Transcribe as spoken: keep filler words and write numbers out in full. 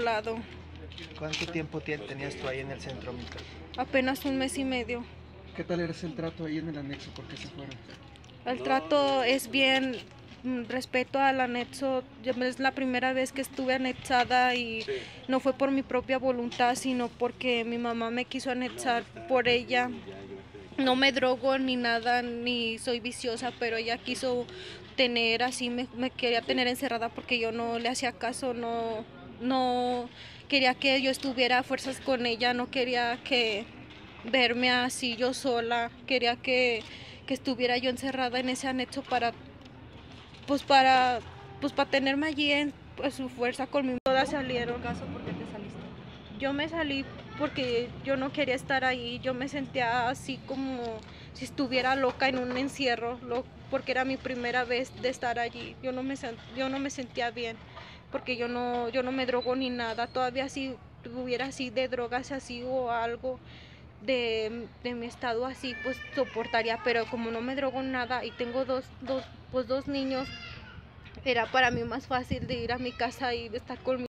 lado. ¿Cuánto tiempo tie- tenías tú ahí en el centro, Mica? Apenas un mes y medio. ¿Qué tal era el trato ahí en el anexo? ¿Por qué se fueron? El trato es bien, mm, respeto al anexo. Yo- Es la primera vez que estuve anexada y no fue por mi propia voluntad, sino porque mi mamá me quiso anexar por ella. No me drogo ni nada, ni soy viciosa, pero ella quiso tener así, me, me quería tener encerrada porque yo no le hacía caso, no, no quería que yo estuviera a fuerzas con ella, no quería que verme así yo sola, quería que, que estuviera yo encerrada en ese anexo para, pues para, pues para tenerme allí en pues, su fuerza conmigo. Todas salieron. ¿Caso por qué te saliste? Yo me salí porque yo no quería estar ahí, yo me sentía así como si estuviera loca en un encierro, lo, porque era mi primera vez de estar allí. Yo no me yo no me sentía bien, porque yo no yo no me drogo ni nada. Todavía si tuviera así de drogas así o algo de, de mi estado así, pues soportaría, pero como no me drogo nada y tengo dos dos pues dos niños, era para mí más fácil de ir a mi casa y de estar con mi